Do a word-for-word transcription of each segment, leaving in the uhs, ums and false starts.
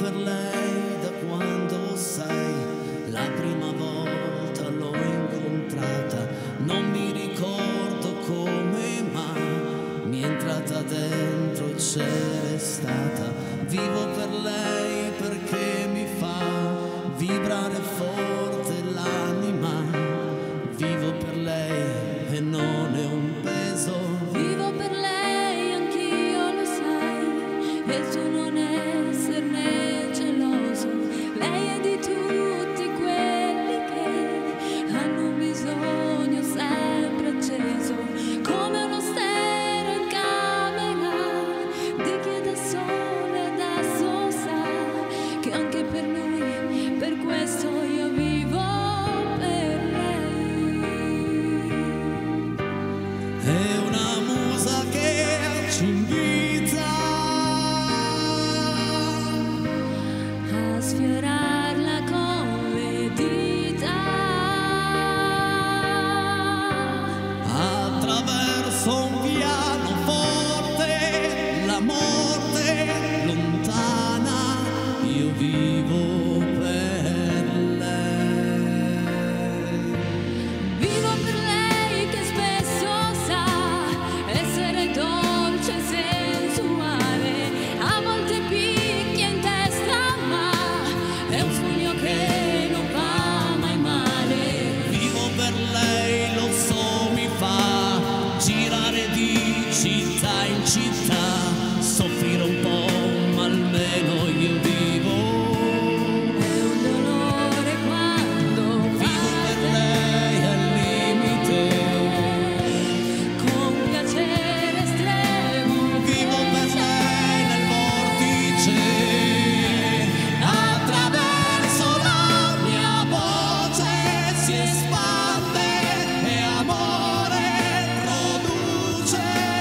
per lei da quando sai, la prima volta l'ho incontrata, non mi ricordo come, ma mi è entrata dentro e c'è stata. Vivo per lei perché mi fa vibrare forte l'anima, vivo per lei e non è un peso. Vivo per lei, anch'io lo sai, e tu non esserne geloso. Lei è di tutti quelli che hanno un bisogno sempre acceso, come uno stereo in camera di chi è da solo e adesso sa che anche per lui, per questo io vivo per lei. È una musa che ci invita a sfiorarla con le dita, attraverso un pianoforte, la morte lontana, io vivo per lei. vivo per lei che spesso sa essere dolce e sensuale, a volte picchia in testa ma è un sogno che non va mai male. Vivo per lei, lo so, mi fa girare di città in città, soffrire un po', ma almeno io vivo. È un dolore quando Vivo per lei al limite, con piacere estremo vivo per lei nel vortice, attraverso la mia voce si espande e amore produce.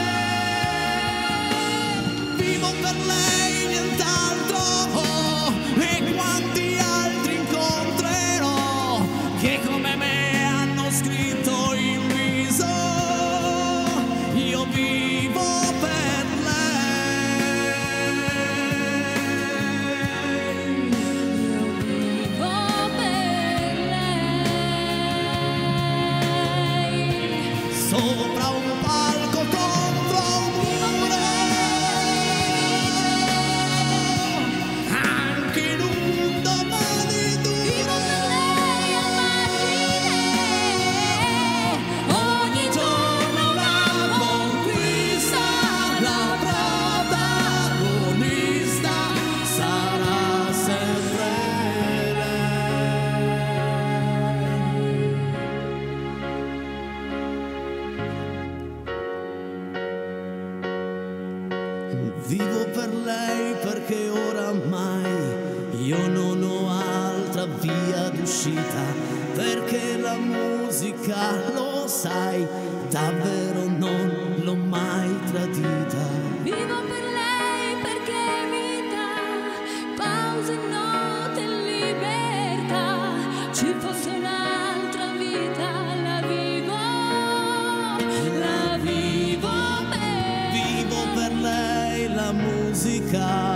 Vivo per lei, nient'altro, e quanti altri incontrerò che come me hanno scritto in viso, io vivo per lei. io vivo per lei. Sopra un palco contro un muro, anche in un domani Vivo duro, per lei al margine, ogni giorno la conquista, la protagonista sarà sempre lei. Vivo per lei perché oramai io non ho altra via d'uscita, perché la musica, lo sai, davvero non l'ho mai tradita. Vivo per lei perché mi dà pause, note e libertà. Ci fosse un'altra vita, la vivo, la vivo per Vivo per lei, la musica